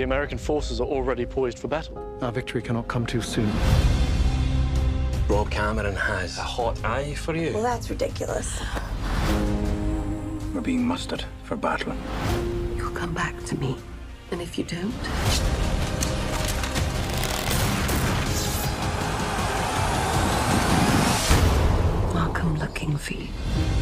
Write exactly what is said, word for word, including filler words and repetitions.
The American forces are already poised for battle. Our victory cannot come too soon. Rob Cameron has a hot eye for you. Well, that's ridiculous. We're being mustered for battle. You'll come back to me. And if you don't... I'll come looking for you.